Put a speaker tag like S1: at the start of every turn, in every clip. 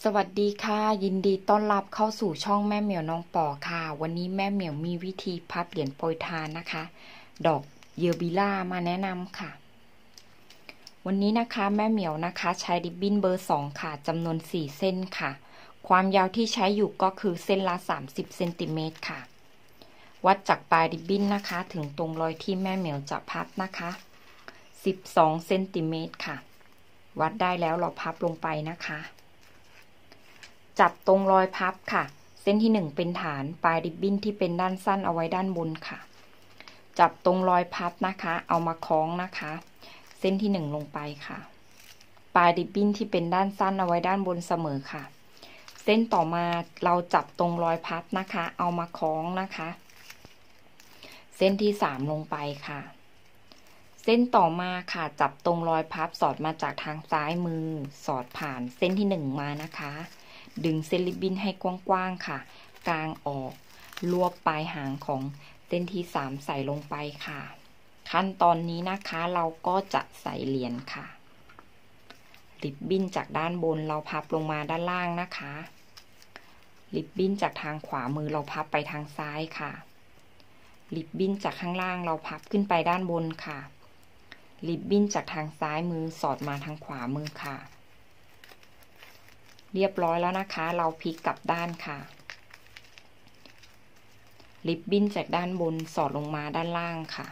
S1: สวัสดีค่ะยินดีต้อนรับเข้าสู่ช่องแม่เหมียวน้องปอค่ะวันนี้แม่เหมียวมีวิธีพับเหรียญโปรยทานนะคะดอกเยอบิล่ามาแนะนำค่ะวันนี้นะคะแม่เหมียวนะคะใช้ริบบิ้นเบอร์2ค่ะจำนวน4เส้นค่ะความยาวที่ใช้อยู่ก็คือเส้นละ30เซนติเมตรค่ะวัดจากปลายริบบิ้นนะคะถึงตรงรอยที่แม่เหมียวจะพับนะคะ12เซนติเมตรค่ะวัดได้แล้วเราพับลงไปนะคะจับตรงรอยพับค่ะเส้นที่1เป็นฐานปลายริบบิ้นที่เป็นด้านสั้นเอาไว้ด้านบนค่ะจับตรงรอยพับนะคะเอามาคล้องนะคะเส้นที่1ลงไปค่ะปลายริบบิ้นที่เป็นด้านสั้นเอาไว้ด้านบนเสมอค่ะเส้นต่อมาเราจับตรงรอยพับนะคะเอามาคล้องนะคะเส้นที่3ลงไปค่ะเส้นต่อมาค่ะจับตรงรอยพับสอดมาจากทางซ้ายมือสอดผ่านเส้นที่1มานะคะดึงเส้นริบบิ้นให้กว้างๆค่ะกางออกรวบปลายหางของเส้นที่3ใส่ลงไปค่ะขั้นตอนนี้นะคะเราก็จะใส่เหรียญค่ะริบบิ้นจากด้านบนเราพับลงมาด้านล่างนะคะริบบิ้นจากทางขวามือเราพับไปทางซ้ายค่ะริบบิ้นจากข้างล่างเราพับขึ้นไปด้านบนค่ะริบบิ้นจากทางซ้ายมือสอดมาทางขวามือค่ะเรียบร้อยแล้วนะคะเราพลิกกลับด้านค่ะริบบิ้นจากด้านบนสอดลงมาด้านล่างค่ะ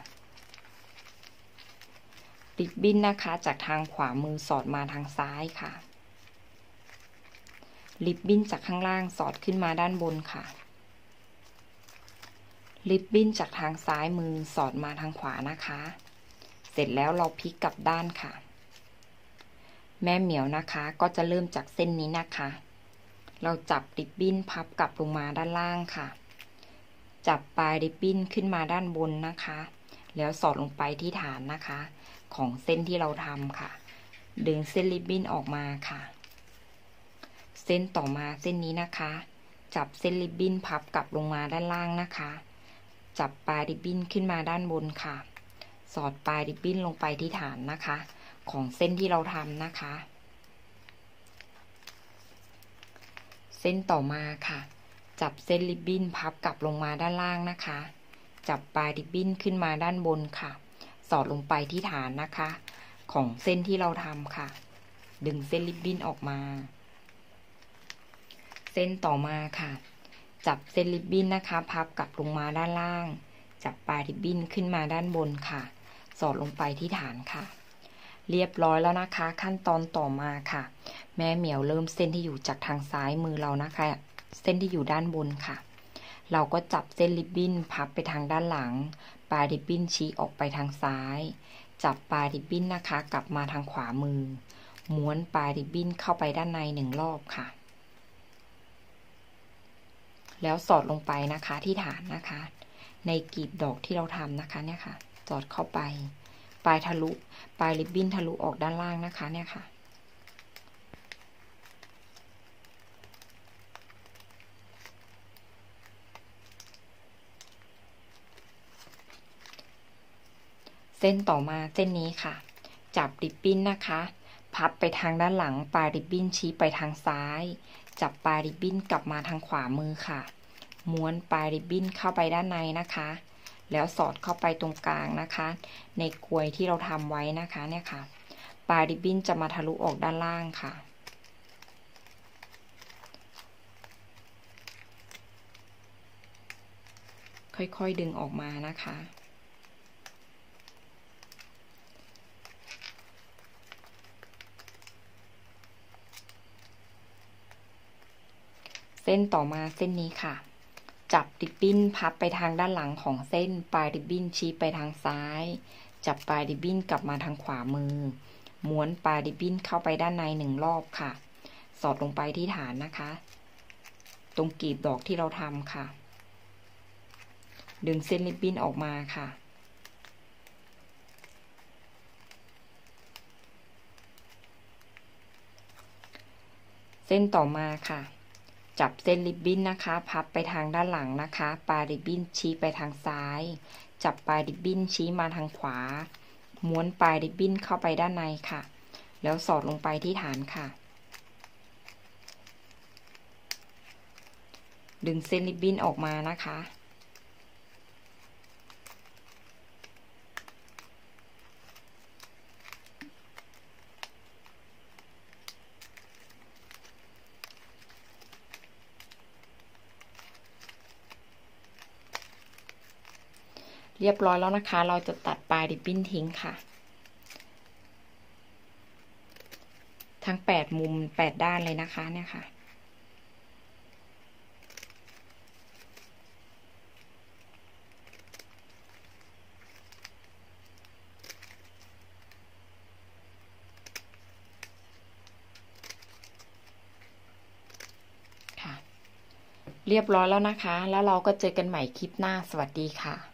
S1: ริบบิ้นนะคะจากทางขวามือสอดมาทางซ้ายค่ะริบบิ้นจากข้างล่างสอดขึ้นมาด้านบนค่ะริบบิ้นจากทางซ้ายมือสอดมาทางขวานะคะเสร็จแล้วเราพลิกกลับด้านค่ะแม่เหมียวนะคะก็จะเริ่มจากเส้นนี้นะคะเราจับริบบิ้นพับกลับลงมาด้านล่างค่ะจับปลายริบบิ้นขึ้นมาด้านบนนะคะแล้วสอดลงไปที่ฐานนะคะของเส้นที่เราทำค่ะดึงเส้นริบบิ้นออกมาค่ะเส้นต่อมาเส้นนี้นะคะจับเส้นริบบิ้นพับกลับลงมาด้านล่างนะคะจับปลายริบบิ้นขึ้นมาด้านบนค่ะสอดปลายริบบิ้นลงไปที่ฐานนะคะของเส้นที่เราทำนะคะเส้นต่อมาค่ะจับเส้นริบบิ้นพับกลับลงมาด้านล่างนะคะจับปลายริบบิ้นขึ้นมาด้านบนค่ะสอดลงไปที่ฐานนะคะของเส้นที่เราทำค่ะดึงเส้นริบบิ้นออกมาเส้นต่อมาค่ะจับเส้นริบบิ้นนะคะพับกลับลงมาด้านล่างจับปลายริบบิ้นขึ้นมาด้านบนค่ะสอดลงไปที่ฐานค่ะเรียบร้อยแล้วนะคะขั้นตอนต่อมาค่ะแม่เหมียวเริ่มเส้นที่อยู่จากทางซ้ายมือเรานะคะเส้นที่อยู่ด้านบนค่ะเราก็จับเส้นริบบิ้นพับไปทางด้านหลังปลายริบบิ้นชี้ออกไปทางซ้ายจับปลายริบบิ้นนะคะกลับมาทางขวามือม้วนปลายริบบิ้นเข้าไปด้านใน1 รอบค่ะแล้วสอดลงไปนะคะที่ฐานนะคะในกลีบดอกที่เราทำนะคะเนี่ยค่ะสอดเข้าไปปลายทะลุปลายริบบิ้นทะลุออกด้านล่างนะคะเนี่ยค่ะเส้นต่อมาเส้นนี้ค่ะจับริบบิ้นนะคะพับไปทางด้านหลังปลายริบบิ้นชี้ไปทางซ้ายจับปลายริบบิ้นกลับมาทางขวามือค่ะม้วนปลายริบบิ้นเข้าไปด้านในนะคะแล้วสอดเข้าไปตรงกลางนะคะในกลวยที่เราทำไว้นะคะเนี่ยค่ะปลายริบบิ้นจะมาทะลุออกด้านล่างค่ะค่อยๆดึงออกมานะคะเส้นต่อมาเส้นนี้ค่ะจับริบบิ้นพับไปทางด้านหลังของเส้นปลายริบบิ้นชี้ไปทางซ้ายจับปลายริบบิ้นกลับมาทางขวามือม้วนปลายริบบิ้นเข้าไปด้านใน1 รอบค่ะสอดลงไปที่ฐานนะคะตรงกลีบดอกที่เราทำค่ะดึงเส้นริบบิ้นออกมาค่ะเส้นต่อมาค่ะจับเส้นริบบิ้นนะคะพับไปทางด้านหลังนะคะปลายริบบิ้นชี้ไปทางซ้ายจับปลายริบบิ้นชี้มาทางขวาม้วนปลายริบบิ้นเข้าไปด้านในค่ะแล้วสอดลงไปที่ฐานค่ะดึงเส้นริบบิ้นออกมานะคะเรียบร้อยแล้วนะคะเราจะตัดปลายริบบิ้นทิ้งค่ะทั้ง8มุม8ด้านเลยนะคะเนี่ยค่ะเรียบร้อยแล้วนะคะแล้วเราก็เจอกันใหม่คลิปหน้าสวัสดีค่ะ